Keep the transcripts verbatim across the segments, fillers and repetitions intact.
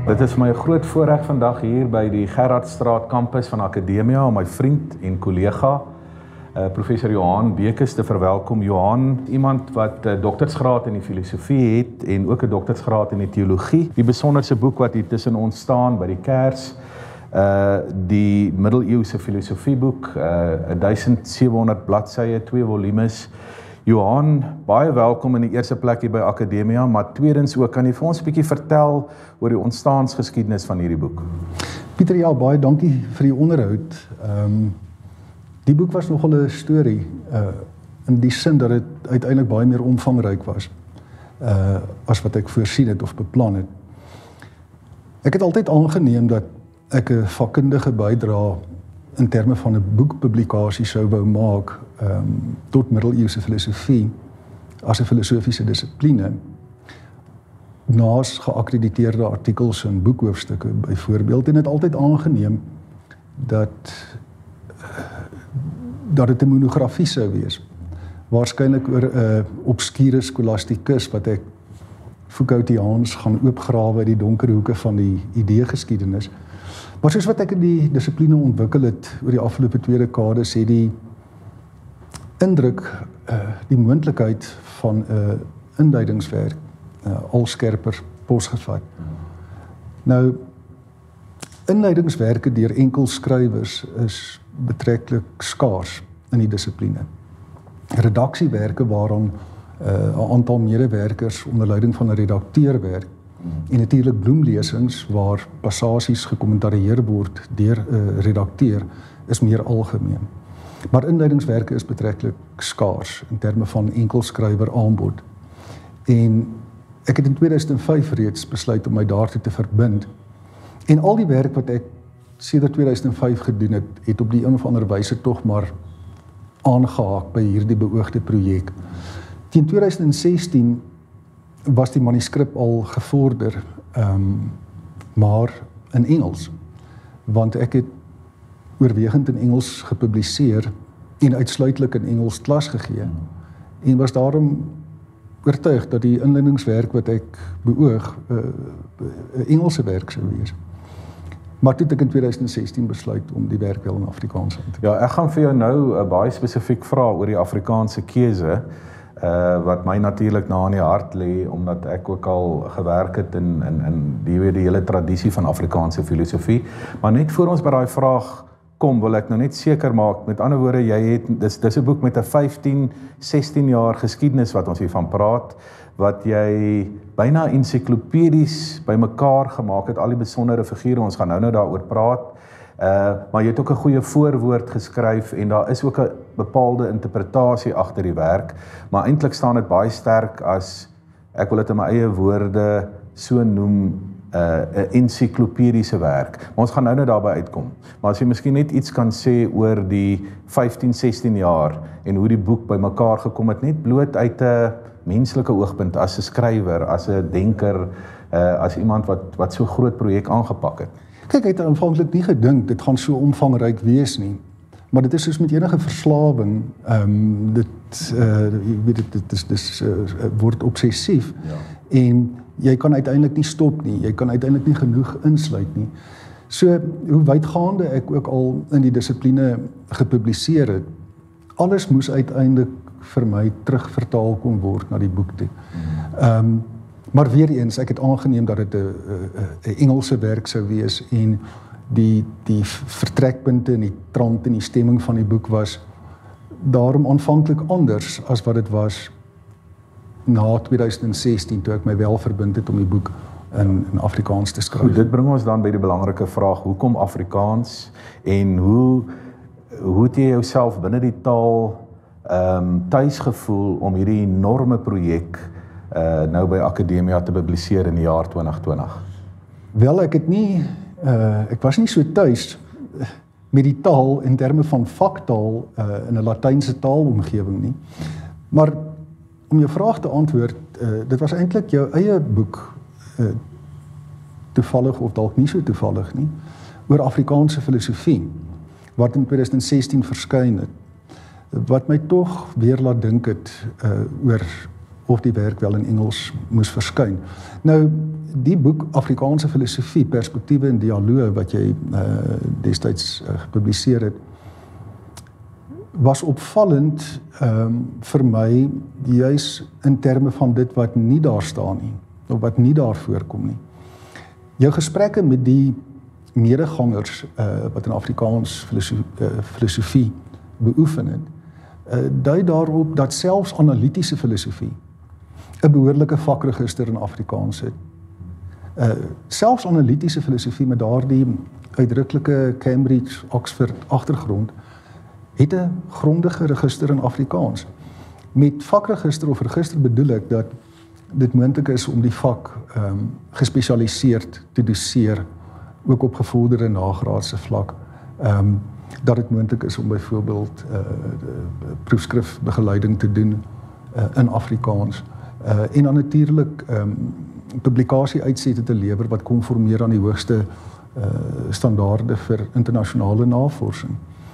Dit is my groot voorreg vandag hier by die Gerardstraat kampus van Akademia om my vriend en kollega uh, professor Johan Bekes te verwelkom. Johan, iemand wat 'n uh, doktorsgraad in die filosofie het en ook 'n doktorsgraad in die teologie. Die besonderse boek wat hier tussen ons staan by die kers, uh, die middeleeuse filosofieboek, uh, duisend sewe honderd bladsye, twee volumes. Johan, baie welkom in die eerste plek hier by Akademia, maar tweedens ook, kan jy vir ons 'n bietjie vertel oor die ontstaansgeskiedenis van hierdie boek? Pieter, ja, baie dankie vir die onderhoud. Um, die boek was nogal 'n storie, uh, in die sin dat dit uiteindelik baie meer omvangryk was, uh, as wat ek voorsien het of beplan het. Ek het altyd aangeneem dat ek 'n vakkundige bydra in terme van 'n boekpublikasie sou wou maak um, tot middeleeuse filosofie as 'n filosofiese dissipline, naas geakkrediteerde artikels en boekhoofstukke byvoorbeeld, en het altyd aangeneem dat dat dit 'n monografie sou wees, waarskynlik oor 'n uh, obskure skolastikus wat ek Foucaultiaans gaan oopgrawe uit die donker hoeke van die idee-geskiedenis. Maar soos wat ek in die dissipline ontwikkel het oor die afgelope twee dekades, het die indruk, uh, die moontlikheid van 'n uh, induidingswerk uh, al skerper posgevat. Nou, inleidingswerke deur enkel skrywers is betreklik skaars in die dissipline. Redaksiewerke waaraan 'n uh, aantal medewerkers onder leiding van 'n redakteur werk, en natuurlik bloemlesings waar passasies gekommentarieer word deur 'n uh, redakteur, is meer algemeen. Maar inleidingswerke is betreklik skaars in terme van enkelskrywer aanbod. En ek het in tweeduisend vyf reeds besluit om my daartoe te verbind. En al die werk wat ek sedert tweeduisend vyf gedoen het, het op die een of ander wyse tog maar aangehaak by hierdie beoogde projek. Teen tweeduisend sestien was die manuskrip al gevorder, um, maar in Engels, want ek het oorwegend in Engels gepubliseer en uitsluitlik in Engels klas gegee, en was daarom oortuig dat die inleidingswerk wat ek beoog 'n uh, Engelse werk sou wees. Maar toe het ek in tweeduisend sestien besluit om die werk wel in Afrikaans aan te doen. Ja, ek gaan vir jou nou uh, baie spesifiek vra oor die Afrikaanse keuse, Uh, wat my natuurlik na in die hart lê, omdat ek ook al gewerk het in, in, in die, die hele tradisie van Afrikaanse filosofie. Maar net voor ons by daai vraag kom, wil ek nou net seker maak, met ander woorde, jy het, dis, dis 'n boek met 'n vyftien, sestien jaar geskiedenis wat ons hiervan praat, wat jy byna ensiklopedies bymekaar gemaak het, al die besondere figure, ons gaan nou nou daaroor praat. Uh, maar jy het ook 'n goeie voorwoord geskryf en daar is ook 'n bepaalde interpretasie agter die werk, maar eintlik staan dit baie sterk as, ek wil dit in my eie woorde so noem, 'n uh, ensiklopediese werk. Maar ons gaan nou nou daarby uitkom. Maar as jy miskien net iets kan sê oor die vyftien, sestien jaar en hoe die boek bymekaar gekom het, net bloot uit 'n menslike oogpunt, as 'n skrywer, as 'n denker, uh, as iemand wat wat so groot projek aangepak het. Kyk, ek het aanvanklik nie gedink dit gaan so omvangryk wees nie, maar dit is soos met enige verslawing, um, dit, uh, jy weet, dit, dit, is, dit is, uh, word obsessief, ja. En jy kan uiteindelik nie stop nie, jy kan uiteindelik nie genoeg insluit nie. So, hoe wydgaande ek ook al in die dissipline gepubliseer het, alles moes uiteindelik vir my terugvertaal kon word na die boek toe. Hmm. Um, Maar weer eens, ek het aangeneem dat dit 'n Engelse werk sou wees, en die, die vertrekpunte en die trant en die stemming van die boek was daarom aanvanklik anders as wat dit was na tweeduisend sestien, toe ek my wel verbind het om die boek in, in Afrikaans te skryf. Goed, dit bring ons dan by die belangrike vraag, hoekom Afrikaans, en hoe, hoe het jy jouself binne die taal um, tuis gevoel om hierdie enorme projek Uh, nou by Akademia te publiseer in die jaar twintig twintig? Wel, ek het nie, uh, ek was nie so tuis met die taal in terme van vaktaal uh, in 'n Latynse taalomgewing nie. Maar om jou vraag te antwoord, uh, dit was eintlik jou eie boek, uh, toevallig of dalk nie so toevallig nie, oor Afrikaanse filosofie, wat in tweeduisend sestien verskyn het, wat my tog weer laat dink het uh, oor of die werk wel in Engels moes verskyn. Nou, die boek Afrikaanse filosofie, perspektiewe en dialoog wat jy uh, destyds uh, gepubliseer het, was opvallend um, vir my juis in terme van dit wat nie daar staan nie, of wat nie daar voorkom nie. Jou gesprekke met die medegangers uh, wat in Afrikaans filosofie, uh, filosofie beoefen het, uh, dui daarop dat selfs analitiese filosofie 'n behoorlike vakregister in Afrikaans het. Uh, selfs analitiese filosofie met daardie uitdruklike Cambridge, Oxford agtergrond het 'n grondige register in Afrikaans. Met vakregister of register bedoel ek dat dit moontlik is om die vak um, gespesialiseerd te doseer, ook op gevorderde nagraadse vlak. Um, dat dit moontlik is om byvoorbeeld uh, proefskrifbegeleiding te doen uh, in Afrikaans. Uh, en dan natuurlik um, publikasie uitsette te lewer wat konformeer aan die hoogste uh, standaarde vir internasionale navorsing.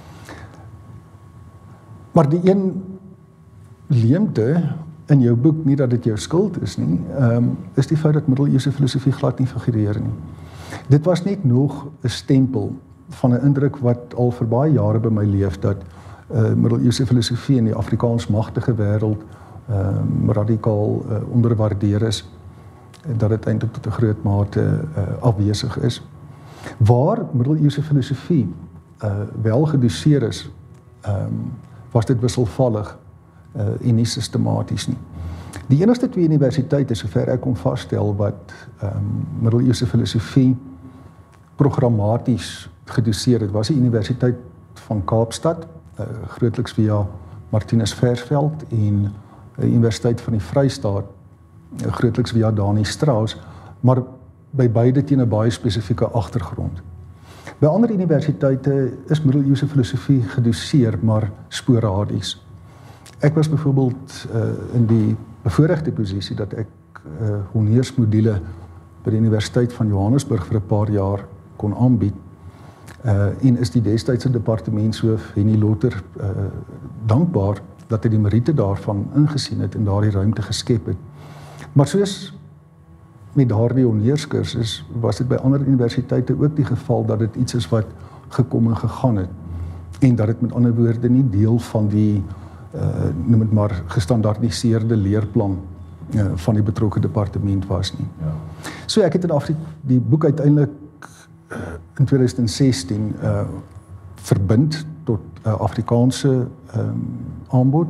Maar die een leemte in jou boek, nie dat dit jou skuld is nie, um, is die feit dat middeleeuse filosofie glad nie figureer nie. Dit was net nog 'n stempel van 'n indruk wat al vir baie jare by my leef, dat uh, middeleeuse filosofie in die Afrikaans magtige wêreld um, radikaal uh, onderwaardeer is, en dat dit eintlik tot 'n groot mate uh, afwesig is. Waar middeleeuse filosofie uh, wel gedoseer is, um, was dit wisselvallig uh, en nie sistematies nie. Die enigste twee universiteite, sover ek kon vasstel, wat um, middeleeuse filosofie programmaties gedoseer het, was die Universiteit van Kaapstad, uh, grootliks via Martinus Versveld, en die Universiteit van die Vrystaat, uh, grootliks via Dani Strauss, maar by beide teen 'n baie spesifieke agtergrond. By ander universiteite is middeleeuse filosofie gedoseer, maar sporadies. Ek was byvoorbeeld uh, in die bevoorregte posisie dat ek uh, honneursmodule by die Universiteit van Johannesburg vir 'n paar jaar kon aanbied, uh, en is die destydse departementshoof Henny Lotter uh, dankbaar dat hy die meriete daarvan ingesien het en daardie ruimte geskep het. Maar soos met daardie honneurskursus was dit by ander universiteite ook die geval dat dit iets is wat gekom en gegaan het, en dat dit met ander woorde nie deel van die uh, noem het maar gestandaardiseerde leerplan uh, van die betrokke departement was nie. Ja. So ek het in Afrika die boek uiteindelik uh, in twintig sestien uh, verbind tot uh, Afrikaanse um, aanbod,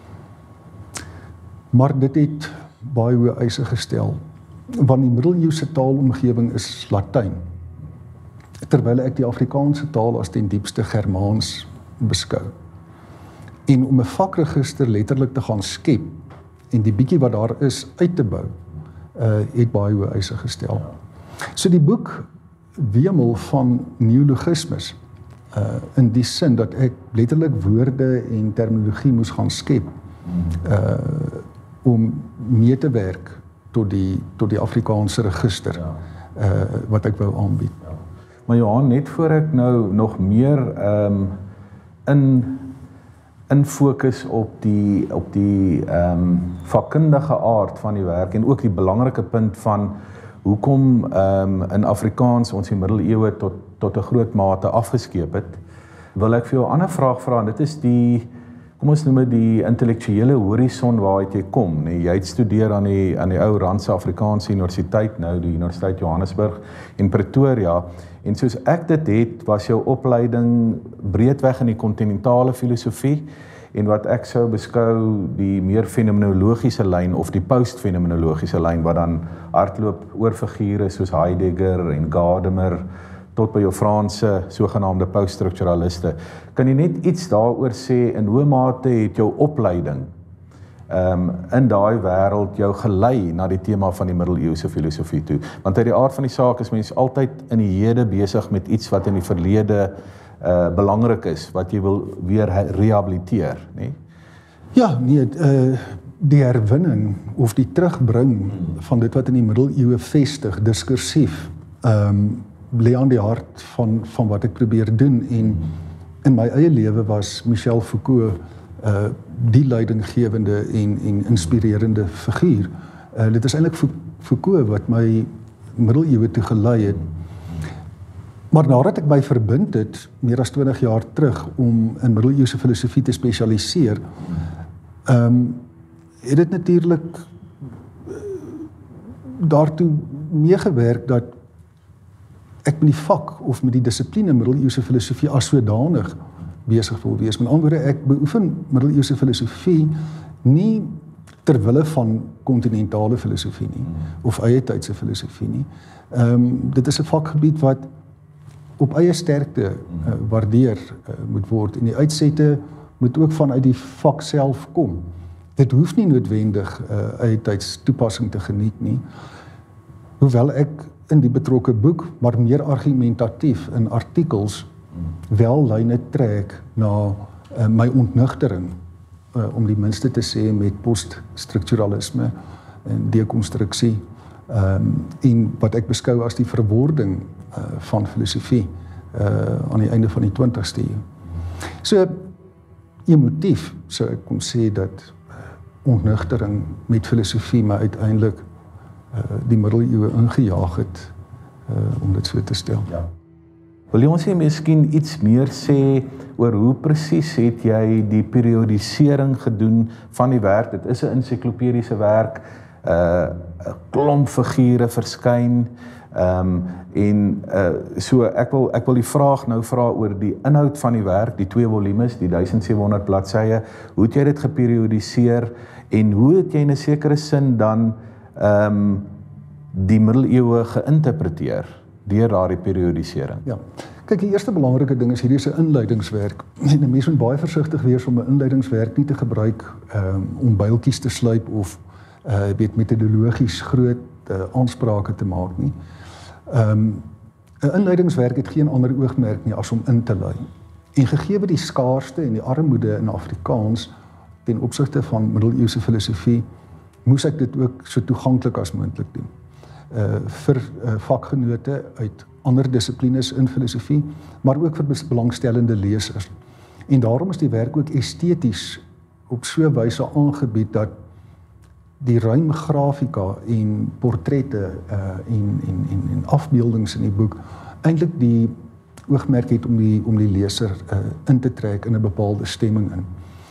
maar dit het baie hoë eise gestel, want die middeleeuse taalomgewing is Latyn, terwyl ek die Afrikaanse taal as ten diepste Germaans beskou. En om 'n vakregister letterlik te gaan skep, en die bietjie wat daar is uit te bou, uh, het baie hoë eise gestel. So die boek wemel van neologismes, uh, in die sin dat ek letterlik woorde en terminologie moes gaan skep, uh, om mee te werk tot die, tot die Afrikaanse register, ja. uh, wat ek wou aanbied. Ja. Maar Johan, net voor ek nou nog meer um, in, in fokus op die, op die um, vakkundige aard van die werk, en ook die belangrike punt van hoekom um, in Afrikaans ons die middeleeue tot, tot 'n groot mate afgeskeep het, wil ek vir jou 'n ander vraag vra, en dit is die kom ons noem dit die intellektuele horison waaruit jy kom. Nee, jy het studeer aan die, aan die ou Randse Afrikaanse Universiteit, nou die Universiteit Johannesburg in Pretoria, en soos ek dit het, was jou opleiding breedweg in die kontinentale filosofie, en wat ek sou beskou die meer fenomenologiese lyn, of die post-fenomenologiese lyn, wat dan hardloop oor figure soos Heidegger en Gadamer, tot by jou Franse sogenaamde poststrukturaliste. Kan jy net iets daaroor sê, in hoe mate het jou opleiding um, in daai wêreld jou gelei na die tema van die middeleeuse filosofie toe? Want uit die aard van die saak is mens altyd in die hede besig met iets wat in die verlede uh, belangrik is, wat jy wil weer rehabiliteer, nie? Ja, nee, uh, die herwinning of die terugbring van dit wat in die middeleeue vestig, diskursief, um, lê aan die hart van, van wat ek probeer doen, en in my eie lewe was Michel Foucault uh, die leidinggewende en, en inspirerende figuur. Uh, dit is eintlik Foucault wat my middeleeue toe gelei het. Maar nadat ek my verbind het, meer as twintig jaar terug, om in middeleeuse filosofie te spesialiseer, um, het dit natuurlik uh, daartoe meegewerk dat ek met die vak of met die dissipline middeleeuse filosofie as sodanig besig wil wees. Met ander woorde, ek beoefen middeleeuse filosofie nie ter wille van kontinentale filosofie nie, of eie tydse filosofie nie. Um, dit is 'n vakgebied wat op eie sterkte uh, waardeer uh, moet word, en die uitsette moet ook vanuit die vak self kom. Dit hoef nie noodwendig uh, eie tyds toepassing te geniet nie, hoewel ek in die betrokke boek, maar meer argumentatief in artikels, wel lyne trek na uh, my ontnugtering, uh, om die minste te sê, met poststrukturalisme en dekonstruksie, um, en wat ek beskou as die verwording uh, van filosofie uh, aan die einde van die twintigste eeu. So, emotief sou ek kon sê dat uh, ontnugtering met filosofie my uiteindelik uh, die middeleeue ingejaag het, uh, om dit so te stel. Ja. Wil jy ons miskien iets meer sê oor hoe presies het jy die periodisering gedoen van die werk? Dit is 'n ensiklopediese werk, 'n uh, klomp figure verskyn, um, en uh, so ek wil ek wil die vraag nou vra oor die inhoud van die werk, die twee volumes, die duisend sewe honderd bladsye. Hoe het jy dit geperiodiseer en hoe het jy in 'n sekere sin dan um, die middeleeue geïnterpreteer deur daardie periodisering? Ja. Kyk, die eerste belangrike ding is hierdie is 'n inleidingswerk. En 'n mens moet baie versigtig wees om 'n inleidingswerk nie te gebruik um, om byltjies te sluip of uh, weet metodologies groot uh, aansprake te maak nie. Um, 'n inleidingswerk het geen ander oogmerk nie as om in te lei. En gegee die skaarste en die armoede in Afrikaans ten opsigte van middeleeuse filosofie, moes ek dit ook so toeganklik as moontlik doen. Uh, vir uh, vakgenote uit ander dissiplines in filosofie, maar ook vir belangstellende lesers. En daarom is die werk ook esteties op so 'n wyse aangebied dat die ruim grafika en portrette uh, en, en, en, en afbeeldings in die boek eintlik die oogmerk het om die, om die leser uh, in te trek in 'n bepaalde stemming in.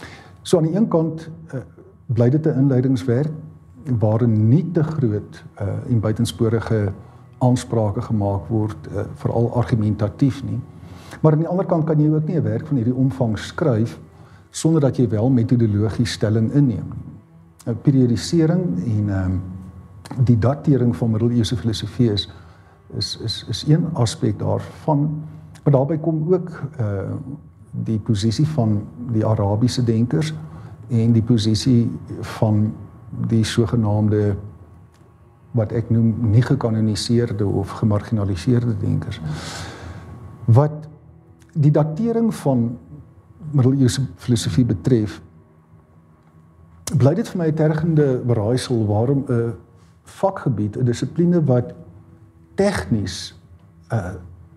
So aan die een kant uh, bly dit 'n inleidingswerk waarin nie te groot uh, en buitensporige aansprake gemaak word, uh, veral argumentatief nie. Maar aan die ander kant kan jy ook nie 'n werk van hierdie omvang skryf sonder dat jy wel metodologies stelling inneem. 'n Periodisering en um, die datering van middeleeuse filosofie is is is is een aspek daarvan, maar daarbey kom ook uh, die posisie van die Arabiese denkers en die posisie van die sogenaamde wat ek noem nie gekanoniseerde of gemarginaliseerde denkers. Wat die datering van middeleeuse filosofie betref, bly dit vir my 'n tergende beraaisel waarom 'n vakgebied, 'n dissipline wat tegnies uh,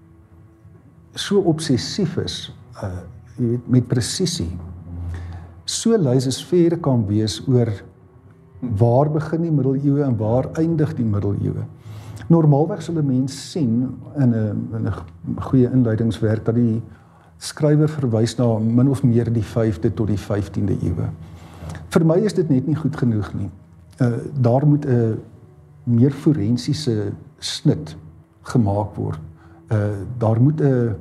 so obsessief is, uh, jy weet, met presisie, so laissez-faire kan wees oor waar begin die middeleeue en waar eindig die middeleeue. Normaalweg sal 'n mens sien in 'n in 'n goeie inleidingswerk dat die skrywer verwys na min of meer die vyfde tot die vyftiende eeue. Vir my is dit net nie goed genoeg nie. Uh, daar moet 'n meer forensiese snit gemaak word. Uh, daar moet 'n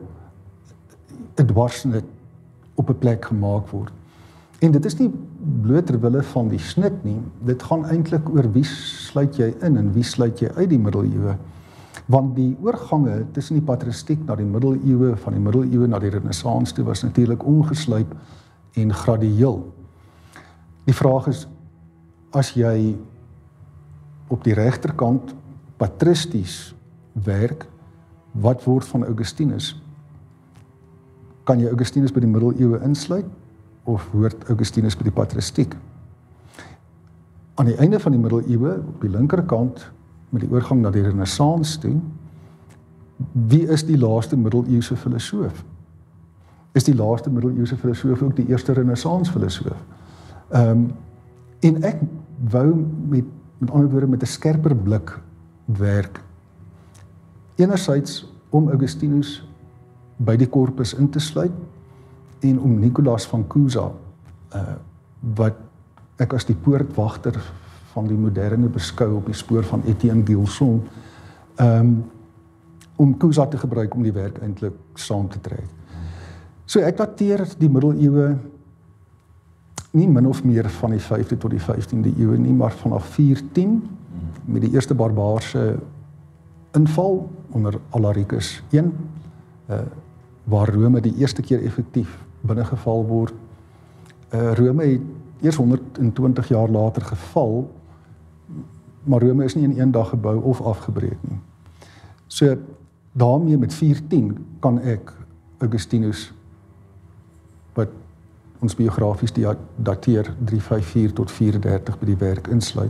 'n dwarsnit op 'n plek gemaak word. En dit is nie bloot ter wille van die snit nie, dit gaan eintlik oor wie sluit jy in en wie sluit jy uit die middeleeue. Want die oorgange tussen die patristiek na die middeleeue, van die middeleeue na die Renaissance toe was natuurlik ongesluip en gradueel. Die vraag is, as jy op die regterkant patristies werk, wat word van Augustinus? Kan jy Augustinus by die middeleeue insluit? Of hoort Augustinus by die patristiek? Aan die einde van die middeleeue, op die linkerkant, met die oorgang na die Renaissance toe, wie is die laaste middeleeuse filosoof? is die laaste middeleeuse filosoof ook die eerste Renaissance filosoof. Um, en ek wou met, met ander woorde met 'n skerper blik werk. Enerzijds om Augustinus by die korpus in te sluit en om Nicolaas van Cusa, uh, wat ek as die poortwagter van die moderne beskou op die spoor van Etienne Gilson, um, om Cusa te gebruik om die werk eintlik saam te trek. So ek dateer die middeleeue nie min of meer van die vyfde tot die vyftiende eeu nie, maar vanaf viertien met die eerste barbaarse inval onder Alaricus een, uh, waar Rome die eerste keer effektief binnengeval word. Uh, Rome het eers honderdtwintig jaar later geval, maar Rome is nie in een dag gebou of afgebreek nie. So daarmee met viertien kan ek Augustinus, wat ons biografies die dateer drie vyf vier tot vyf dertig by die werk insluit.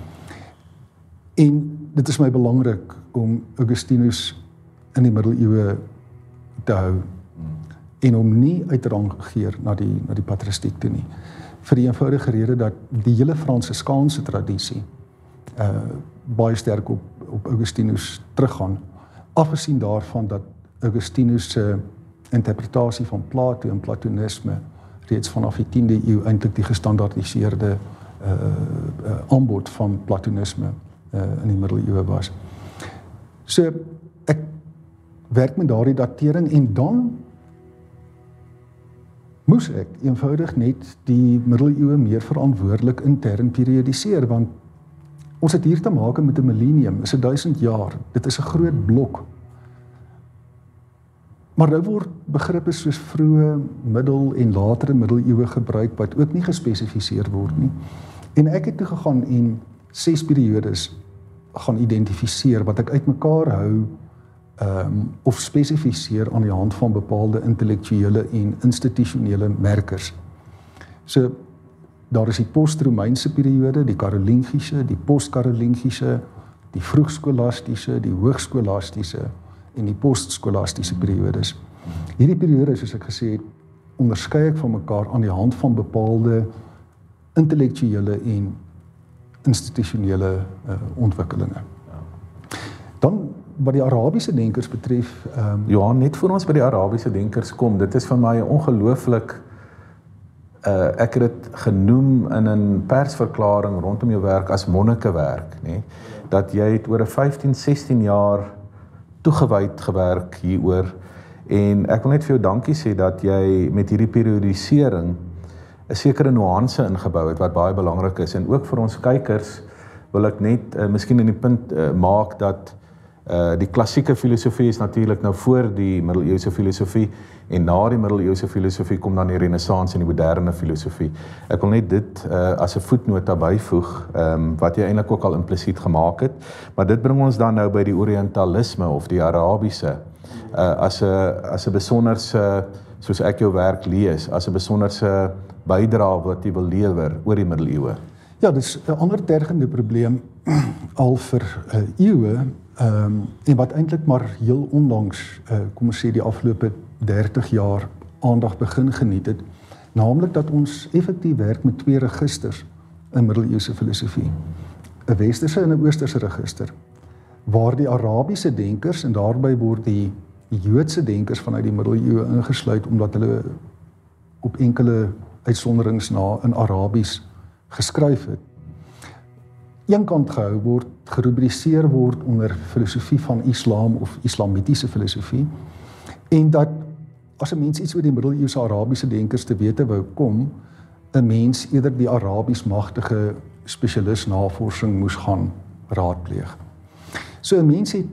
En dit is my belangrik om Augustinus in die middeleeue te hou en om nie uit te rangeer na die, na die patristiek toe nie. Vir die eenvoudige rede dat die hele Fransiskaanse tradisie uh, baie sterk op, op Augustinus teruggaan, afgesien daarvan dat Augustinus se interpretasie van Plato en Platonisme reeds vanaf die tiende eeu eintlik die gestandaardiseerde uh, uh, aanbod van Platonisme uh, in die middeleeue was. So ek werk met daardie datering en dan moes ek eenvoudig net die middeleeue meer verantwoordelik intern periodiseer, want ons het hier te maak met 'n millennium, is 'n duisend jaar, dit is 'n groot blok. Maar nou word begrippe soos vroeë, middel en latere middeleeue gebruik wat ook nie gespesifiseer word nie. En ek het toe gegaan en ses periodes gaan identifiseer wat ek uitmekaar hou um, of spesifiseer aan die hand van bepaalde intellektuele en institusionele merkers. So daar is die post-Romeinse periode, die Karolingische, die post-Karolingische, die vroegskolastiese, die hoogskolastiese en die postskolastiese periodes. Hierdie periodes, soos ek gesê het, onderskei ek van mekaar aan die hand van bepaalde intellektuele en institusionele uh, ontwikkelinge. Dan wat die Arabiese denkers betref, um, Johan, net voor ons by die Arabiese denkers kom, dit is vir my ongelooflik, uh, ek het dit genoem in 'n persverklaring rondom jou werk as monnikenwerk, nee? Dat jy het oor 'n vyftien, sestien jaar toegewyd gewerk hieroor, en ek wil net vir jou dankie sê dat jy met hierdie periodisering 'n sekere nuance ingebou het wat baie belangrik is, en ook vir ons kykers wil ek net uh, miskien in die punt uh, maak dat uh, die klassieke filosofie is natuurlik nou voor die middeleeuse filosofie, en na die middeleeuse filosofie kom dan die Renaissance en die moderne filosofie. Ek wil net dit uh, as 'n voetnota byvoeg, um, wat jy eintlik ook al implisiet gemaak het, maar dit bring ons dan nou by die Orientalisme of die Arabiese, uh, as 'n as 'n besonderse, soos ek jou werk lees, as 'n besonderse bydra wat jy wil lewer oor die middeleeue. Ja, dis 'n ander tergende probleem al vir uh, eeue, um, en wat eintlik maar heel onlangs, uh, kom ons sê die afgelope dertig jaar aandag begin geniet het, naamlik dat ons effektief werk met twee registers in middeleeuse filosofie. 'n Westerse en 'n Oosterse register, waar die Arabiese denkers, en daarby word die Joodse denkers vanuit die middeleeue ingesluit, omdat hulle op enkele uitsonderings na in Arabies geskryf het, eenkant gehou word, gerubriseer word onder filosofie van Islam of islamitiese filosofie, en dat as 'n mens iets oor die middeleeuse Arabiese denkers te wete wou kom, 'n mens eerder die Arabies magtige spesialis navorsing moes gaan raadpleeg. So 'n mens het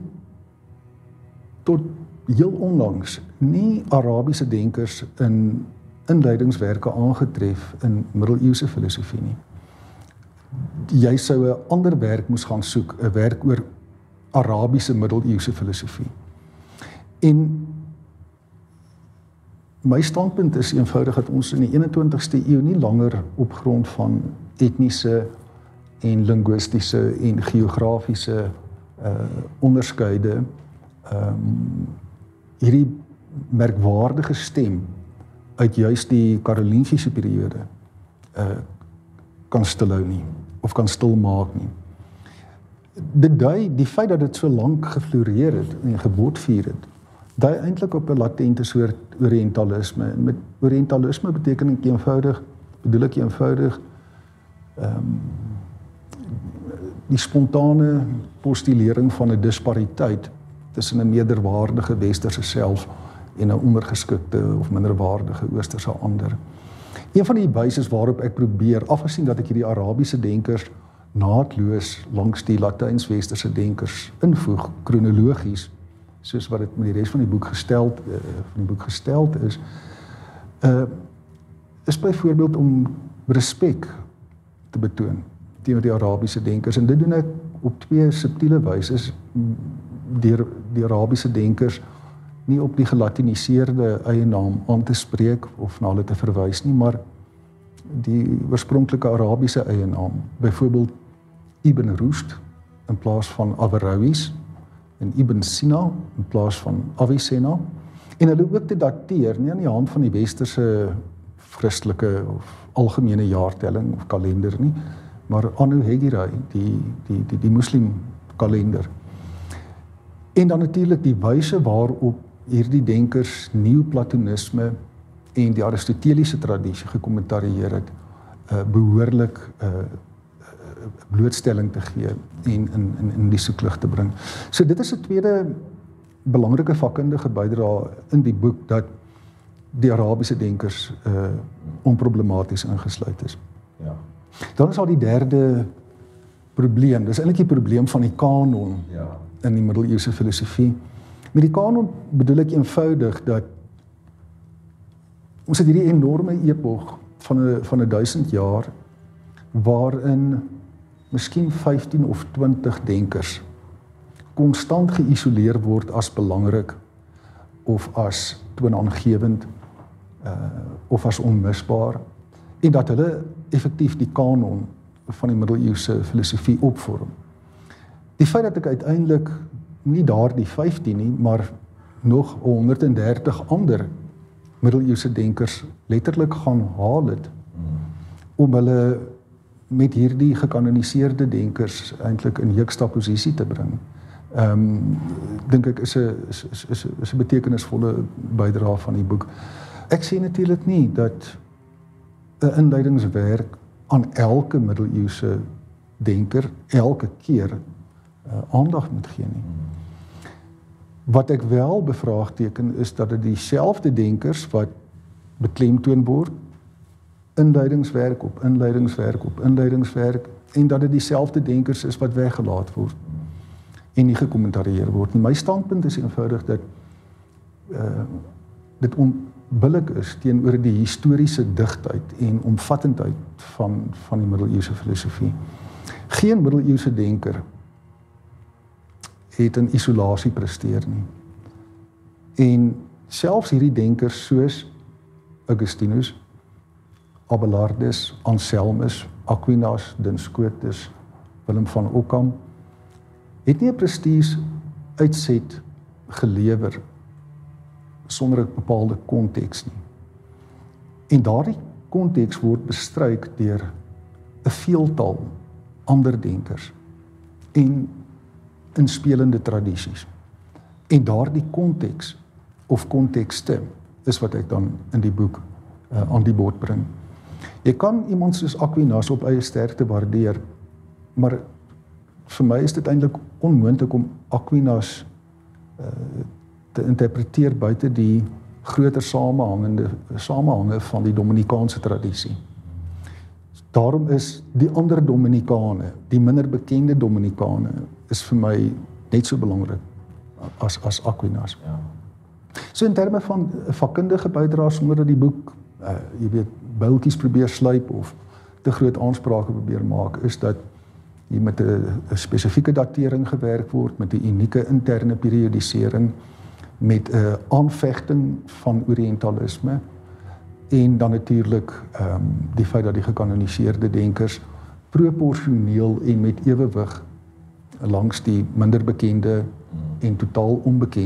tot heel onlangs nie Arabiese denkers in inleidingswerke aangetref in middeleeuse filosofie nie. Jy sou 'n ander werk moes gaan soek, 'n werk oor Arabiese middeleeuse filosofie. En my standpunt is eenvoudig dat ons in die eenentwintigste eeu nie langer op grond van etniese en linguistiese en geografiese uh, onderskeide um, hierdie merkwaardige stem uit juist die Karolingiese periode uh, kan stilhou nie, of kan stilmaak nie. Dit dui, die feit dat dit so lank gefloreer het en gebotvier het, dui eintlik op 'n latente soort orientalisme. En met orientalisme beteken ek eenvoudig, bedoel ek eenvoudig, um, die spontane postulering van 'n dispariteit tussen 'n meerderwaardige westerse self en 'n ondergeskikte of minderwaardige oosterse ander. Een van die wyses waarop ek probeer, afgesien dat ek hierdie Arabiese denkers naadloos langs die Latyns-westerse denkers invoeg, kronologies, soos wat dit met die res van die boek gestel, uh, van die boek gestel is, uh, is byvoorbeeld om respek te betoon teenoor die Arabiese denkers. En dit doen ek op twee subtiele wyses, deur die Arabiese denkers nie op die gelatiniseerde eie naam aan te spreek of na hulle te verwys nie, maar die oorspronklike Arabiese eie naam, byvoorbeeld Ibn Rushd in plaas van Averroes en Ibn Sina in plaas van Avicenna, en hulle ook te dateer, nie aan die hand van die westerse Christelike of algemene jaartelling of kalender nie, maar Anno Hegira, die, die, die, die moslim kalender. En dan natuurlik die wyse waarop hierdie denkers Neoplatonisme en die Aristoteliese tradisie gekommentarieer het, uh, behoorlik uh, blootstelling te gee en in, in, in die soeklig te bring. So dit is 'n tweede belangrike vakkundige bydrae in die boek, dat die Arabiese denkers uh, onproblematies ingesluit is. Ja. Dan is al die derde probleem, dis eintlik die probleem van die kanon Ja. in die middeleeuse filosofie. Met die kanon bedoel ek eenvoudig dat ons het hierdie enorme epoch van 'n van 'n duisend jaar waarin miskien vyftien of twintig denkers konstant geïsoleer word as belangrik of as toonaangewend uh, of as onmisbaar, en dat hulle effektief die kanon van die middeleeuse filosofie opvorm. Die feit dat ek uiteindelik nie daardie vyftien nie, maar nog honderddertig ander middeleeuse denkers letterlik gaan haal het, om hulle met hierdie gekanoniseerde denkers eintlik in juxtaposisie te bring, um, dink ek is 'n is, is, is, is 'n betekenisvolle bydrae van die boek. Ek sê natuurlik nie dat 'n inleidingswerk aan elke middeleeuse denker elke keer uh, aandag moet gee nie. Wat ek wel bevraagteken is dat dit dieselfde denkers wat beklemtoon word, inleidingswerk op inleidingswerk op inleidingswerk, en dat dit dieselfde denkers is wat weggelaat word en nie gekommentarieer word nie. My standpunt is eenvoudig dat uh, dit onbillik is teenoor die historiese digtheid en omvattendheid van, van die middeleeuse filosofie. Geen middeleeuse denker het in isolasie presteer nie. En selfs hierdie denkers soos Augustinus, Abelardus, Anselmus, Aquinas, Duns Scotus, Willem van Ockham, het nie 'n prestige uitset gelewer sonder 'n bepaalde konteks nie. En daardie konteks word bestryk deur 'n veeltal ander denkers en inspelende tradisies. En daardie konteks of kontekste is wat ek dan in die boek uh, aan die bod bring. Jy kan iemand soos Aquinas op eie sterkte waardeer, maar vir my is dit eintlik onmoontlik om Aquinas uh, te interpreteer buite die groter samehangende samehange van die Dominikaanse tradisie. Daarom is die ander Dominikane, die minder bekende Dominikane, is vir my net so belangrik as as Aquinas. Ja. So in terme van vakkundige bydrae sonder dat die boek, uh, jy weet, bultjies probeer sluip of te groot aansprake probeer maak, is dat hier met 'n spesifieke datering gewerk word, met 'n unieke interne periodisering, met 'n aanvegting van orientalisme, en dan natuurlik um, die feit dat die gekanoniseerde denkers proporsioneel en met ewewig langs die minder bekende en totaal onbekende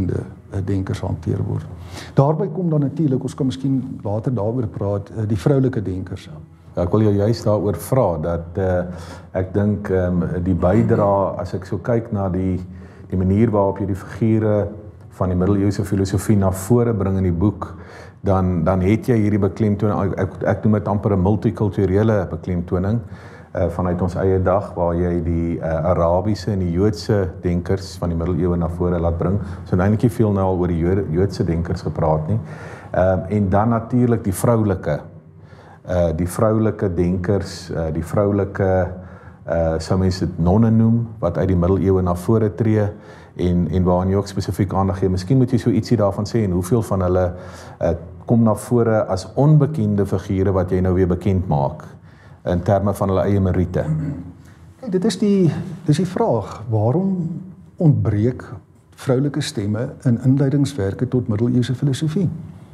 uh, denkers hanteer word. Daarbij kom dan natuurlik, ons kan miskien later daaroor praat, uh, die vroulike denkers. Ja, ek wil jou juist daaroor vra, dat uh, ek dink um, die bydra, as ek so kyk na die, die manier waarop jy die figure van die middeleeuse filosofie na vore bring in die boek, dan, dan het jy hierdie beklemtoning, ek, ek noem dit amper 'n multikulturele beklemtoning, uh, vanuit ons eie dag, waar jy die uh, Arabiese en die Joodse denkers van die middeleeue na vore laat bring. So eintlik nie veel nou al oor die Jood, Joodse denkers gepraat nie. Um, en dan natuurlik die vroulike, uh, die vroulike denkers, uh, die vroulike, uh, sou mens dit nonne noem, wat uit die middeleeue na vore tree, en, en waarin jy ook spesifiek aandag gee. Miskien moet jy so ietsie daarvan sê, en hoeveel van hulle uh, kom na vore as onbekende figure wat jy nou weer bekend maak, in terme van hulle eie meriete. Kijk, dit is die, dit is die vraag, waarom ontbreek vroulike stemme in inleidingswerke tot middeleeuse filosofie?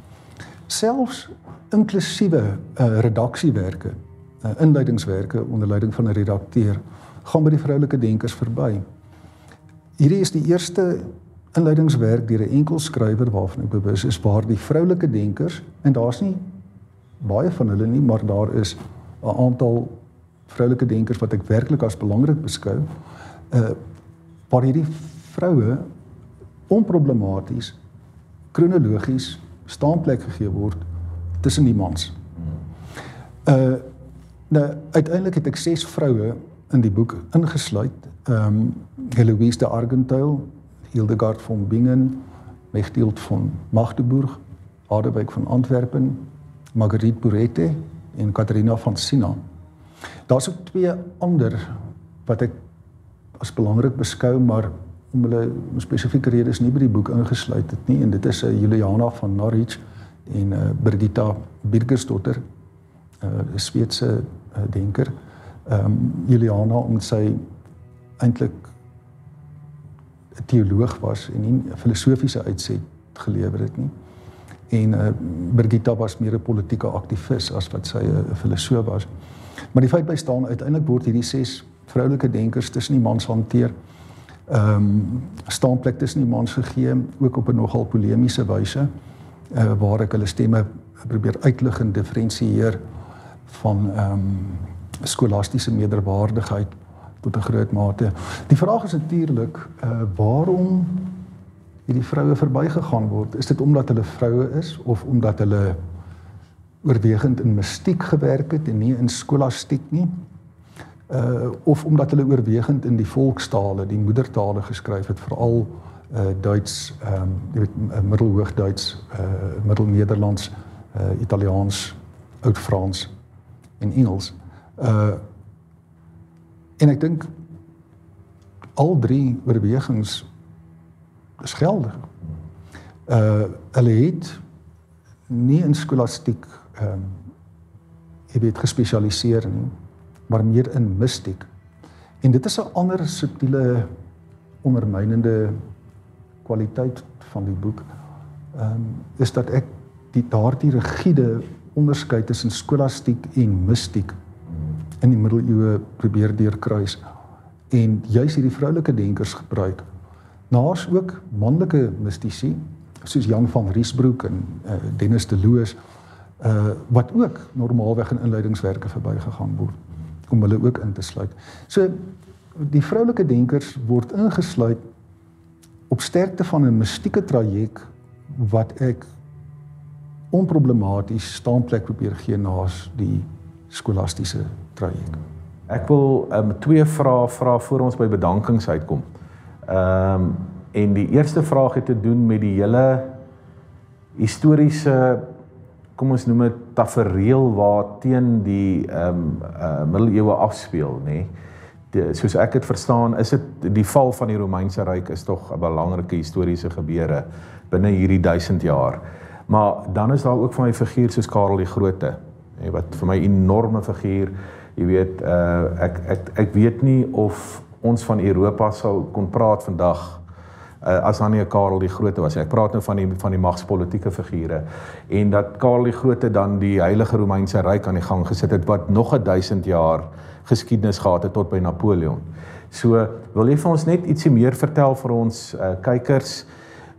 Selfs inklusiewe uh, redaksiewerke, uh, inleidingswerke onder leiding van 'n redakteur, gaan by die vroulike denkers verby. Hierdie is die eerste inleidingswerk deur 'n enkel skrywer waarvan ek bewus is, waar die vroulike denkers, en daar's nie baie van hulle nie, maar daar is 'n aantal vroulike denkers wat ek werklik as belangrik beskou, uh, waar hierdie vroue onproblematies, kronologies, staanplek gegee word tussen die mans. Uh, nou, uiteindelik het ek ses vroue in die boek ingesluit, um, Heloïse de Argenteuil, Hildegard von Bingen, Mechthild von Magdeburg, Adelheid van Antwerpen, Marguerite Bourrette en Catharina van Sina. Daar's ook twee ander wat ek as belangrik beskou, maar om hulle spesifieke redes nie by die boek ingesluit het nie, en dit is uh, Juliana van Norwich en uh, Birgitta Birgersdotter, 'n uh, Sweedse uh, denker. Um, Juliana, omdat sy eintlik 'n teoloog was en nie 'n filosofiese uitset gelewer het nie. En uh, Birgitta was meer 'n politieke aktivis as wat sy 'n uh, filosoof was. Maar die feit bestaan, uiteindelik word hierdie ses vroulike denkers tussen die mans hanteer, um, staanplek tussen die mans gegee, ook op 'n nogal polemiese wyse, uh, waar ek hulle stemme probeer uitlig en diferensieer van um, skolastiese meerderwaardigheid tot 'n groot mate. Die vraag is natuurlik, uh, waarom hierdie vroue verbygegaan word? Is dit omdat hulle vroue is, of omdat hulle oorwegend in mystiek gewerk het en nie in skolastiek nie? Uh, of omdat hulle oorwegend in die volkstale, die moedertale geskryf het, veral uh, Duits, um, jy weet, Middelhoogduits, uh, Middelnederlands, uh, Italiaans, Oud-Frans en Engels. Uh, en ek dink al drie oorwegings is geldig. Uh, hulle het nie in skolastiek um, jy weet, gespesialiseer nie, maar meer in mystiek. En dit is 'n ander subtiele ondermynende kwaliteit van die boek, um, is dat ek die, daardie rigiede onderskeid tussen skolastiek en mystiek in die middeleeue probeer deurkruis, en juis hierdie vroulike denkers gebruik. Naas ook manlike mystici, soos Jan van Riesbroek en uh, Dennis de Loos, uh, wat ook normaalweg in inleidingswerke verbygegaan word, om hulle ook in te sluit. So, die vroulike denkers word ingesluit op sterkte van 'n mystieke traject, wat ek onproblematies staanplek probeer gee naas die skolastiese traject. Ek wil um, twee vrae vra voor ons by bedankings uitkom. Um, en die eerste vraag het te doen met die hele historiese, kom ons noem dit tafereel, waar teen die um, uh, middeleeue afspeel, nê? De, soos ek het verstaan, is dit die val van die Romeinse Ryk is tog 'n belangrike historiese gebeure binne hierdie duisend jaar. Maar dan is daar ook van my figuur soos Karel die Grote, nê, wat vir my enorme figuur, jy weet, uh, ek, ek, ek weet nie of ons van Europa sou kon praat vandag, uh, as dan nie 'n Karel die Grote was. Ek praat nou van die, van die magspolitieke figure, en dat Karel die Grote dan die Heilige Romeinse Ryk aan die gang gesit het, wat nog 'n duisend jaar geskiedenis gehad het tot by Napoleon. So, wil jy vir ons net ietsie meer vertel vir ons uh, kykers,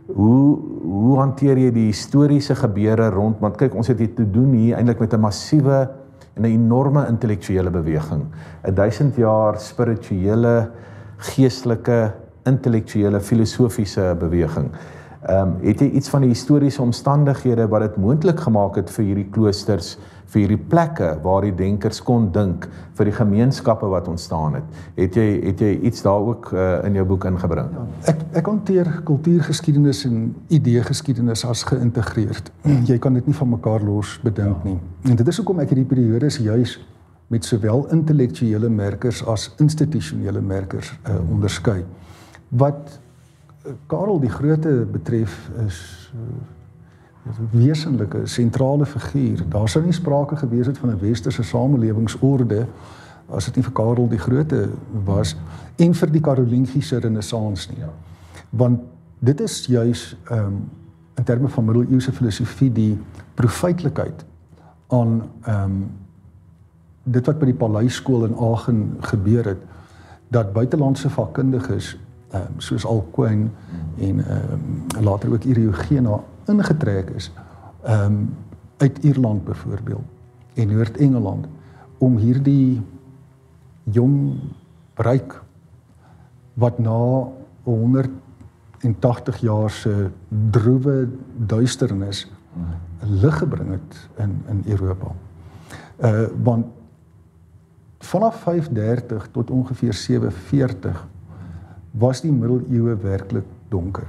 hoe hoe hanteer jy die historiese gebeure rond, want kyk, ons het hier te doen hier eintlik met 'n massiewe en 'n enorme intellektuele beweging, 'n duisend jaar spirituele, geestelike, intellektuele, filosofiese beweging. Ehm um, het jy iets van die historiese omstandighede wat dit moontlik gemaak het vir hierdie kloosters, vir hierdie plekke waar die denkers kon dink, vir die gemeenskappe wat ontstaan het? Het jy het jy iets daar ook uh, in jou boek ingebring? Ja, ek ek hanteer kultuurgeskiedenis en ideegeskiedenis as geïntegreerd. Jy kan dit nie van mekaar los bedink nie. En dit is hoekom ek hierdie periodes juis met sowel intellektuele merkers as institusionele merkers uh, onderskei. Wat Karel die Grote betref is uh, wesenlike, sentrale figuur. Daar sou nie sprake gewees het van 'n westerse samelewingsorde as dit nie vir Karel die Grote was en vir die Karolingiese Renessans nie. Want dit is juis um, in terme van middeleeuse filosofie die profeitlikheid aan um, dit wat by die Paleisskool in Aachen gebeur het, dat buitelandse vakkundiges Um, soos Alcuin en um, later ook Eriugena ingetrek is um, uit Ierland byvoorbeeld en Noord-Engeland om hierdie jong ryk wat na honderd tachtig jaar se droewe duisternis lig gebring het in in Europa. Uh, want vanaf vyfendertig tot ongeveer sewenveertig was die middeleeue werklik donker.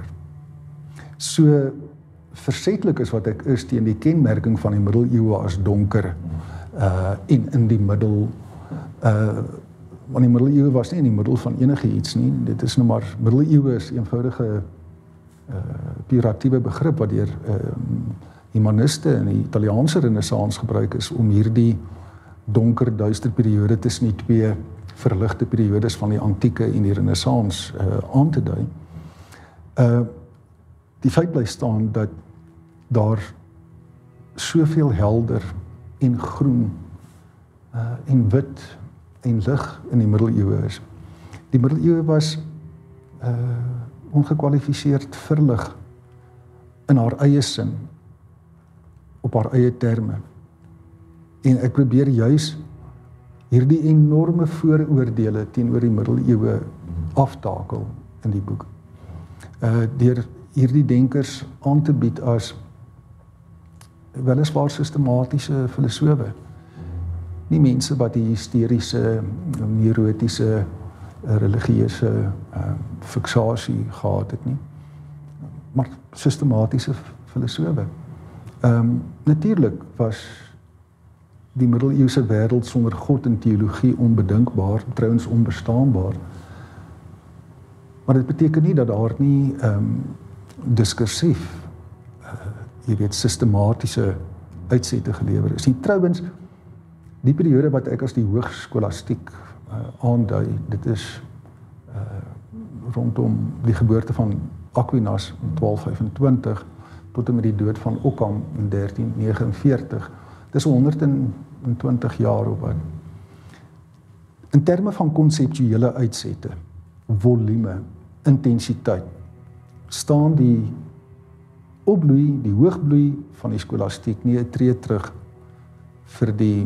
So versetlik is wat ek is teen die kenmerking van die middeleeue as donker uh, en in die middel, uh, want die middeleeue was nie in die middel van enige iets nie, dit is nou maar, middeleeue is eenvoudige uh, pejoratiewe begrip wat deur uh, humaniste in die Italiaanse Renessans gebruik is om hierdie donker, duister periode tussen die twee verligte periodes van die antieke en die Renessans uh, aan te dui. Uh, die feit bly staan dat daar soveel helder en groen uh, en wit en lig in die middeleeue is. Die middeleeue was uh, ongekwalifiseerd verlig in haar eie sin, op haar eie terme. En ek probeer juis hierdie enorme vooroordele teenoor die middeleeue aftakel in die boek. Uh, deur hierdie denkers aan te bied as weliswaar systematiese filosofe. Nie mense wat die hysteriese, neurotiese, religieuse uh, fiksasie gehad het nie, maar systematiese filosofe. Um, Natuurlik was die middeleeuse wêreld sonder God en teologie onbedinkbaar, trouens onbestaanbaar. Maar dit beteken nie dat daar nie um, diskursief, uh, jy weet, systematiese uitsette gelewer is nie. Trouens, die periode wat ek as die hoogskolastiek uh, aandui, dit is uh, rondom die geboorte van Aquinas in twaalf vyfentwintig tot en met die dood van Occam in dertien negenenveertig. Dis honderd en twintig jaar of wat. In terme van konseptuele uitsette, volume, intensiteit, staan die opbloei, die hoogbloei van die skolastiek nie 'n tree terug vir die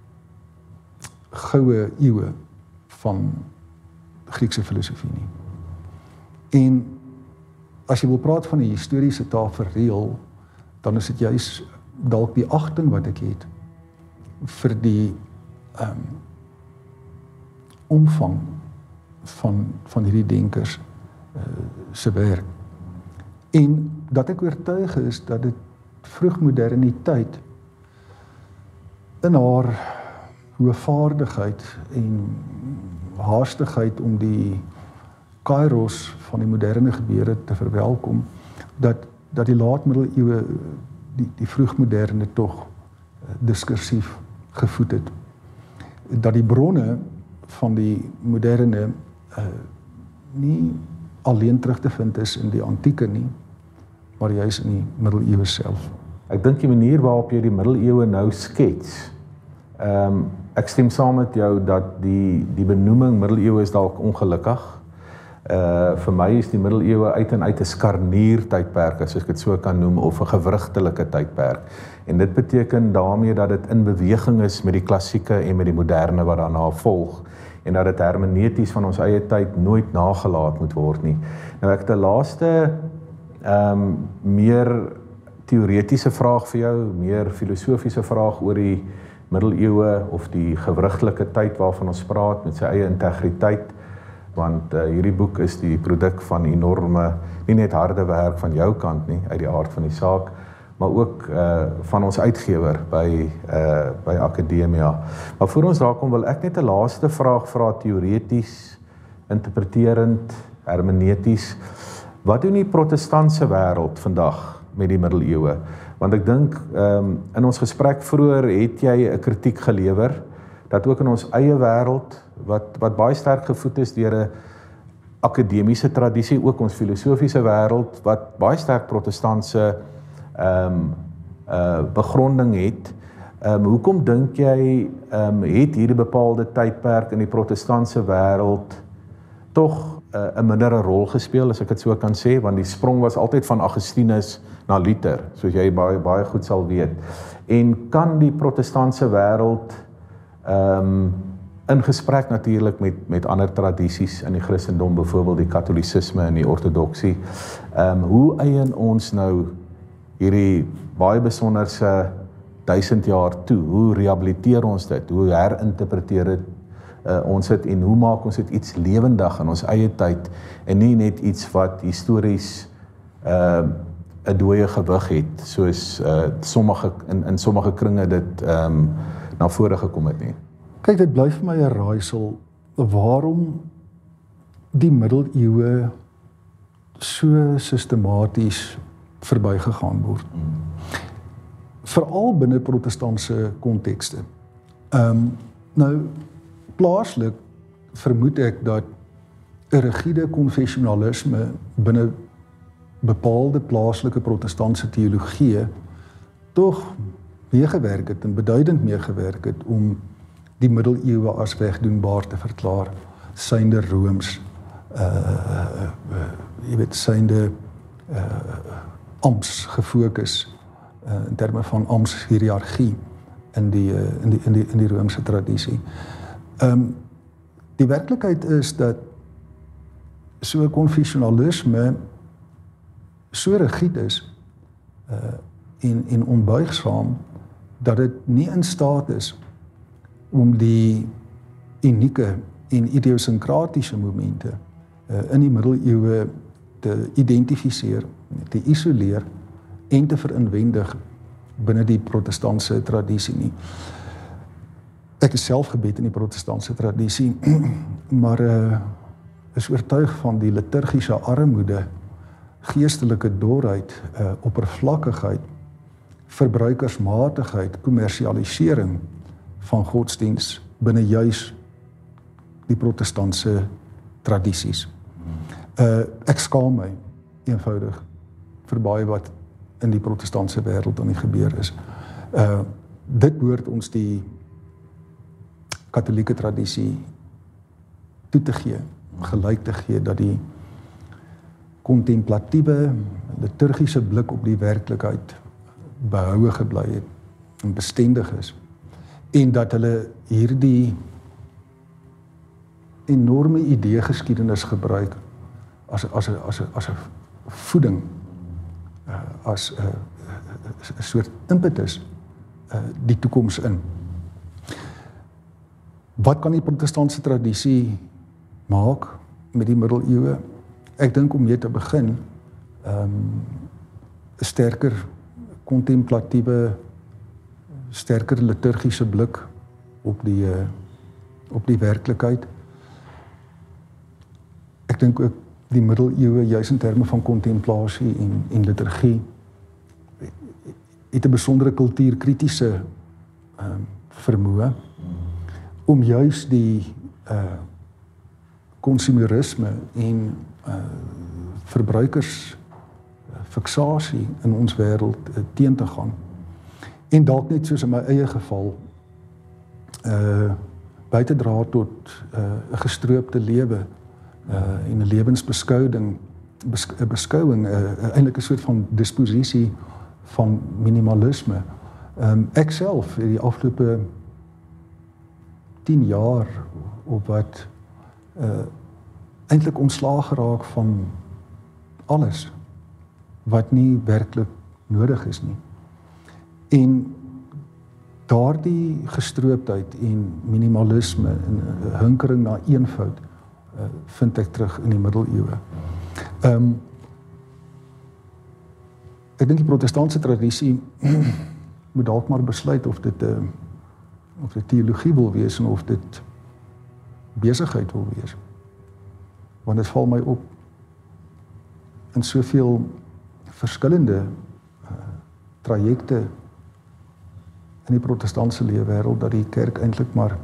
goue eeue van Griekse filosofie nie. En as jy wil praat van die historiese tafereel, dan is dit juis dalk die agting wat ek het vir die um, omvang van, van hierdie denkers uh, se werk. En dat ek oortuig is dat dit vroegmoderniteit in haar hoëvaardigheid en haastigheid om die kairos van die moderne gebeure te verwelkom, dat, dat die laatmiddeleeue die, die vroegmoderne tog uh, diskursief gevoed het. Dat die bronne van die moderne uh, nie alleen terug te vind is in die antieke nie, maar juist in die middeleeue self. Ek dink die manier waarop jy die middeleeue nou skets, um, ek stem saam met jou dat die, die benoeming middeleeue is dalk ongelukkig. Uh, vir my is die middeleeue uit en uit 'n skarniertydperk, as ek dit so kan noem, of 'n gewrigtelike tydperk. En dit beteken daarmee dat dit in beweging is met die klassieke en met die moderne wat daarna volg, en dat dit hermeneuties van ons eie tyd nooit nagelaat moet word nie. Nou ek het 'n laaste um, meer teoretiese vraag vir jou, meer filosofiese vraag oor die middeleeue of die gewrigtelike tyd waarvan ons praat met sy eie integriteit, want uh, hierdie boek is die produk van enorme, nie net harde werk van jou kant nie, uit die aard van die saak, maar ook uh, van ons uitgewer by, uh, by Akademia. Maar voor ons daar kom, wil ek net 'n laaste vraag vra, teoreties, interpreterend, hermeneuties. Wat doen die protestantse wêreld vandag met die middeleeue? Want ek dink, um, in ons gesprek vroeër het jy 'n kritiek gelewer, dat ook in ons eie wêreld, wat, wat baie sterk gevoed is deur 'n akademiese tradisie, ook ons filosofiese wêreld, wat baie sterk protestantse um, uh, begronding het. Um, hoekom dink jy, um, het hierdie bepaalde tydperk in die protestantse wêreld tog uh, 'n mindere rol gespeel, as ek dit so kan sê, want die sprong was altyd van Augustinus na Luther, soos jy baie, baie goed sal weet. En kan die protestantse wêreld um, in gesprek natuurlik met, met ander tradisies in die Christendom, byvoorbeeld die Katolicisme en die Ortodoksie, um, hoe eien ons nou hierdie baie besonderse duisend jaar toe, hoe rehabiliteer ons dit, hoe herinterpreteer dit uh, ons dit, en hoe maak ons dit iets lewendig in ons eie tyd, en nie net iets wat histories uh, 'n dooie gewig het, soos uh, sommige, in, in sommige kringe dit um, na vore gekom het nie. Kyk, dit bly vir my 'n raaisel, waarom die middeleeue so sistematies verbygegaan word. Hmm. Veral binne protestantse kontekste. Um, nou, plaaslik vermoed ek dat 'n rigiede konfessionalisme binne bepaalde plaaslike protestantse teologie tog meegewerk het en beduidend meegewerk het om die middeleeue as wegdoenbaar te verklaar, synde Rooms, uh, uh, uh, jy weet, synde uh, amps gefokus uh, in terme van ampshierargie in die, uh, in die, in die, in die Roomse tradisie. Um, die werklikheid is dat so 'n konfessionalisme so rigied is uh, en, en onbuigsaam, dat dit nie in staat is om die unieke en idiosinkratiese momente uh, in die middeleeue te identifiseer, te isoleer en te verinwendig binne die protestantse tradisie nie. Ek is self gebed in die protestantse tradisie, maar uh, is oortuig van die liturgiese armoede, geestelike dorheid, uh, oppervlakkigheid, verbruikersmatigheid, kommersialisering van godsdiens binne juis die protestantse tradisies. Uh, ek skaam my eenvoudig vir baie wat in die protestantse wêreld aan die gebeur is. Uh, dit behoort ons die katholieke tradisie toe te gee, gelyk te gee, dat die kontemplatiewe, liturgiese blik op die werklikheid behoue gebly het en bestendig is, en dat hulle hierdie enorme idee-geskiedenis gebruik as as as as 'n voeding, as 'n 'n soort impetus die toekoms in. Wat kan die protestantse tradisie maak met die middeleeue? Ek dink om mee te begin, um, 'n sterker kontemplatiewe, sterker liturgiese blik op die uh, op die werklikheid. Ek dink ook die middeleeue, juis in terme van kontemplasie en, en liturgie, het 'n besondere kultuurkritiese um, vermoë om juis die uh, konsumerisme en uh, verbruikersfiksasie in ons wêreld uh, teen te gaan. En dalk net soos in my eie geval, uh, by te dra tot 'n uh, gestroopte lewe uh, en 'n lewensbeskouing, bes, beskouing, uh, eintlik 'n soort van disposisie van minimalisme. Um, ek self het die afgelope tien jaar op wat uh, eintlik ontslaag geraak van alles wat nie werklik nodig is nie. En daardie gestroopdheid en minimalisme en uh, hinkering na eenvoud uh, vind ek terug in die middeleeue. Um, ek dink die protestantse tradisie moet dalk maar besluit of dit uh, of dit teologie wil wees en of dit besigheid wil wees. Want dit val my op in soveel verskillende uh, trajecte in die protestantse leefwêreld dat die kerk eintlik maar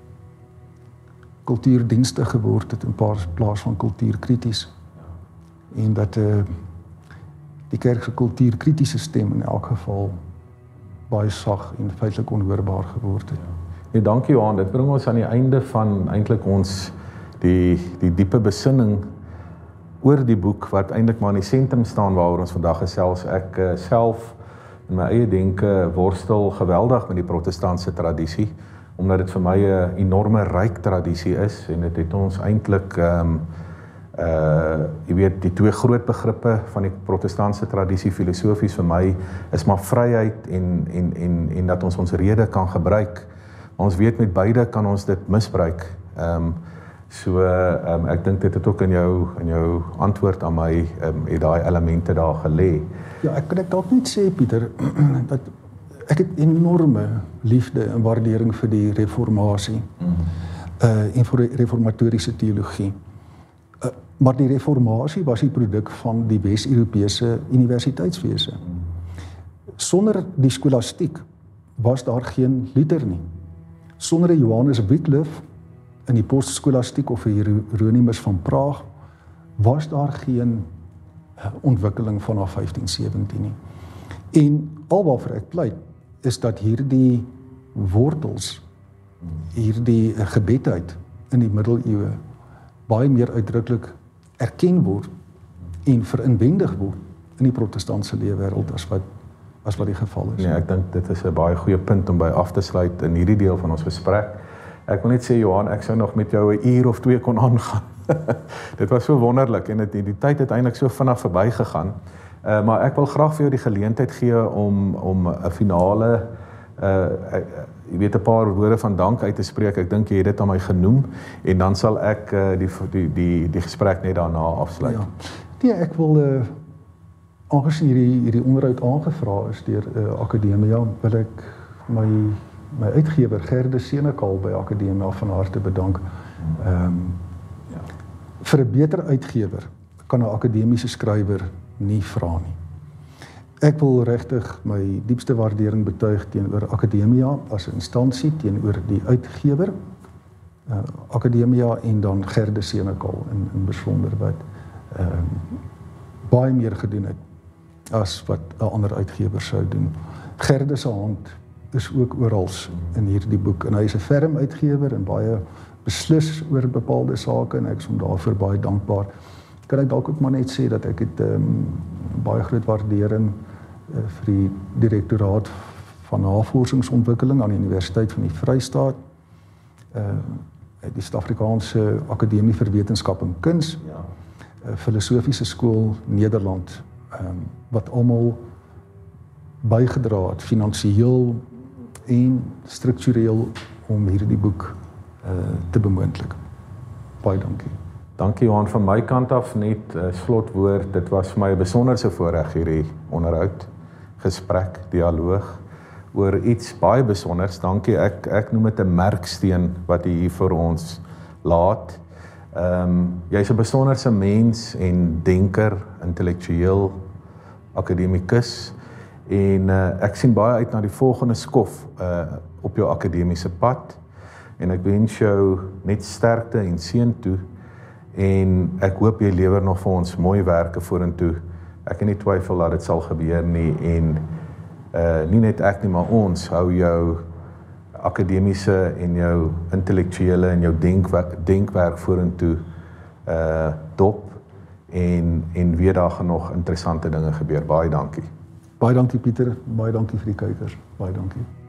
kultuurdienstig geword het in plaas van kultuurkrities. En dat uh, die kerk se kultuurkritiese stem in elk geval baie sag en feitelik onhoorbaar geword het. Nee, dankie Johan, dit bring ons aan die einde van eintlik ons die die diepe besinning oor die boek wat eintlik maar in die sentrum staan waaroor ons vandag gesels. Ek uh, self in my eie denke worstel geweldig met die protestantse tradisie, omdat dit vir my 'n enorme ryk tradisie is en dit het ons eintlik ehm um, uh jy weet die twee groot begrippe van die protestantse tradisie filosofies vir my is maar vryheid en en en en dat ons ons rede kan gebruik. Maar ons weet met beide kan ons dit misbruik. Ehm um, so ehm um, ek dink dit het ook in jou in jou antwoord aan my ehm um, het daai elemente daar gelê. Ja, ek kan ek dalk net sê Pieter dat ek het enorme liefde en waardering vir die reformatie mm. uh en vir die reformatoriese teologie. Uh, maar die reformatie was die produk van die Wes-Europese universiteitswese. Sonder die skolastiek was daar geen Luther nie. Sonder die Johannes Wycliffe in die postskolastiek of die Hieronymus van Praag was daar geen uh, ontwikkeling vanaf vyftien sewentien nie. En alwaarvoor ek pleit is dat hierdie wortels, hierdie uh, gebedheid in die middeleeue baie meer uitdruklik erken word en verinwendig word in die protestantse leefwêreld as wat as wat die geval is. Nee, ek dink dit is 'n baie goeie punt om by af te sluit in hierdie deel van ons gesprek. Ek wil net sê Johan, ek sou nog met jou 'n uur of twee kon aangaan. Dit was so wonderlik en dit die, die tyd het eintlik so vinnig verbygegaan. Uh, maar ek wil graag vir jou die geleentheid gee om om 'n finale uh jy weet 'n paar woorde van dank uit te spreek. Ek dink jy het dit aan my genoem en dan sal ek uh, die die die die gesprek net daarna afsluit. Ja. Nee, ek wil uh, aangesien hierdie hierdie onderhoud aangevra is deur uh, Akademia, wil ek my my uitgewer Gerde Senekal by Akademia van harte bedank. Ehm um, ja. Vir 'n beter uitgewer kan 'n akademiese skrywer nie vra nie. Ek wil regtig my diepste waardering betuig teenoor Akademia as 'n instansie, teenoor die uitgewer, uh, Akademia en dan Gerde Senekal in in besonder wat ehm um, baie meer gedoen het as wat 'n ander uitgewer sou doen. Gerde se hand is ook oral in hierdie boek en hy is 'n ferm uitgewer en baie beslis oor bepaalde sake en ek is hom daarvoor baie dankbaar. Kan ek dalk ook maar net sê dat ek het um, baie groot waardering uh, vir die direktoraat van navorsingsontwikkeling aan die Universiteit van die Vrystaat, uh, die Suid-Afrikaanse Akademie vir Wetenskap en Kuns, ja. uh, Filosofiese Skool Nederland, um, wat almal bygedra het finansiëel en struktureel om hierdie boek uh, te bemoonlik. Baie dankie. Dankie Johan, van my kant af net 'n uh, slotwoord. Dit was vir my 'n besonderse voorreg hierdie onderhoud, gesprek, dialoog oor iets baie besonders. Dankie. Ek ek noem dit 'n merksteen wat jy hier vir ons laat. Ehm um, jy's 'n besonderse mens en denker, intellektueel, akademikus en uh, ek sien baie uit na die volgende skof uh, op jou akademiese pad en ek wens jou net sterkte en seën toe. En ek hoop jy lewer nog vir ons mooi werke vorentoe. Ek het nie twyfel dat dit sal gebeur nie en uh, nie net ek nie, maar ons hou jou akademiese en jou intellektuele en jou denkwerk, denkwerk vorentoe uh dop en en weer daar gaan nog interessante dinge gebeur. Baie dankie. Baie dankie Pieter, baie dankie vir die kykers. Baie dankie.